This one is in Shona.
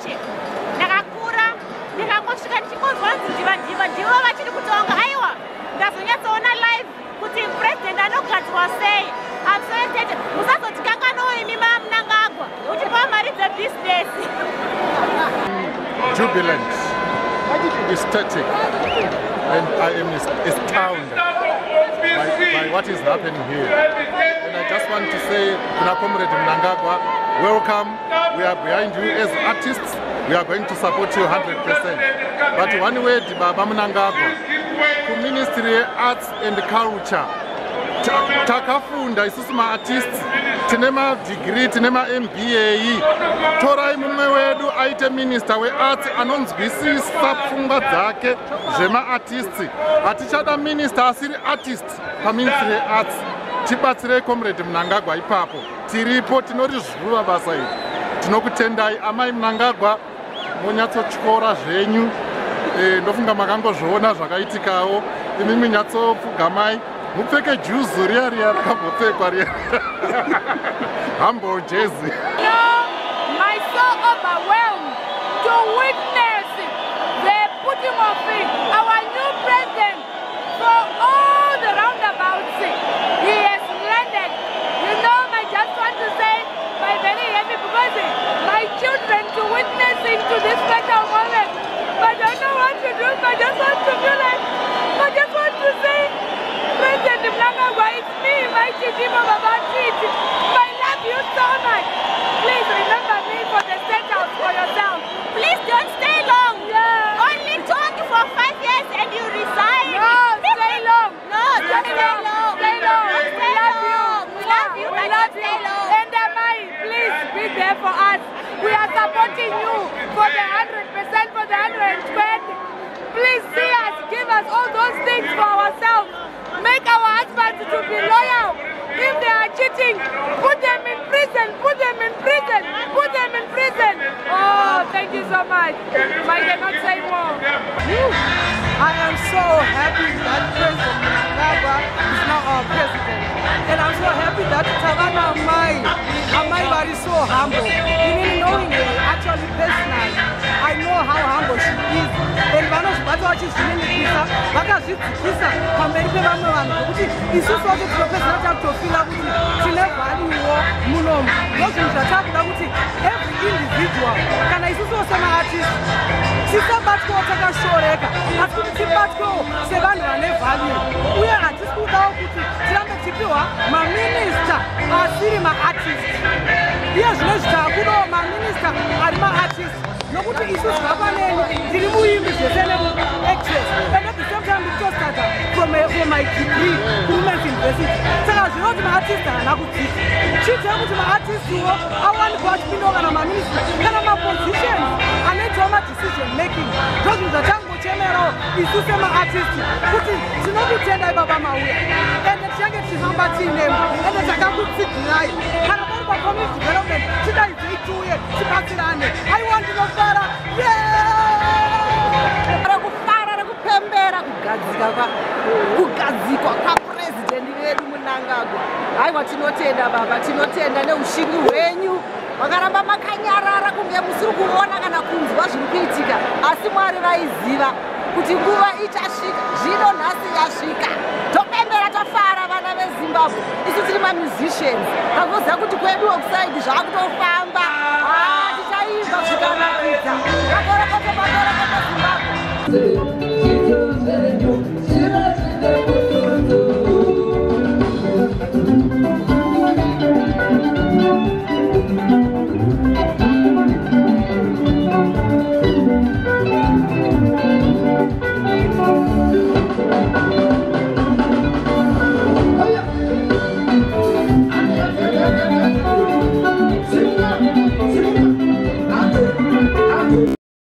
chete. Ndakakura ndikangosvika ndichingozwa ndiva ndivo vachiri kutonga. Aiwa, ndazonyatsoona live kuti president anogadzirwa sei. I'm so excited. Musazoti kanganwa imi Mnangagwa kuti pamari dzebusiness. Jubilant, ecstatic, and I am astounded by what is happening here. And I just want to say, Comrade Mnangagwa, welcome. We are behind you as artists. We are going to support you 100%. But one word, Baba Mnangagwa, to Ministry of Arts and Culture, takafunda isusu ma-artists, tine ma-degree, tine ma-MBA. Torai mume wedu aite minister we-arts anonzwisisa pfungwa dzake zvema-artists. Hatichada minister asiri artist pa-Ministry of Arts. Tibatsirei Comrade Mnangagwa ipapo. Tiripo, tinorizvuva basa iri. Tinokutendai amai Mnangagwa, monyatsotyora zvenyu. Ndofunga makangozviona zvakaitikawo. Imi munyatsopfugamai. Mupfeke juzu riya rakambopfekwa riya. Humble Jesse. My so overwhelmed to witness the putting of our new president for all the roundabouts he has landed. You know, I just want to say, I'm very happy because my children to witnessing to this special moment. But I don't know what to do. I just want to feel like, I just want to say, President Mnangagwa, it's me, my Chidima Babachit. I love you so much. Please remember me for the state house for yourself. Please don't stay long. Yeah. Only talk for 5 years and you resign. No, stay long. No, don't stay long. Stay long. We love you. We love you. We love you. And please be there for us. We are supporting you for the 100%, for the 120. Please see us, give us all those things for ourselves. Make our husbands to be loyal. If they are cheating, put them in prison, put them in prison, put them in prison. Oh, thank you so much. I cannot say more. I am so happy that President Mnangagwa is now our president. And I'm so happy that Tavana Amai is so humble. Even knowing her actually personally, I know how humble she is. And what she's really Kisa, American Mama, is so the professor to feel out she never Munom. Every individual. Can I also some artist? Sister Batko Taka Shoreka, Atuti Batko, Sevan value. We are artists who now put my minister, my artist. Yes, let's talk. My minister, my artist. Nobody is happening. Did you even access? And at the same time, we just started from my degree, women's university. So I was not my artist, and I would teach. She told me to my artist, I want to watch me know and I'm a minister. And I'm a position. I need to make decision making. Just with the Tango General, is to say my artist. Put it, to not be tender about my way. And the Tango is number 2 name. And the Tango sit right. And I'm about community development. Today, I want to know further. Kugadzikwa kwaPresident wedu Mnangagwa. Aiwa tinotenda baba, tinotenda neushindi hwenyu. Makaramba makanyarara kunge musiri kuona kana kunzwa zviri kuitika. Asi Mwari vaiziva kuti nguva ichasvika. Zvino nhasi yasvika. Topembera tafara vana veZimbabwe. Isu tiri musicians. Takuziva kuti kwedu offside zvakutofamba. Tichaimba zvikanakidza. Zimbabwe.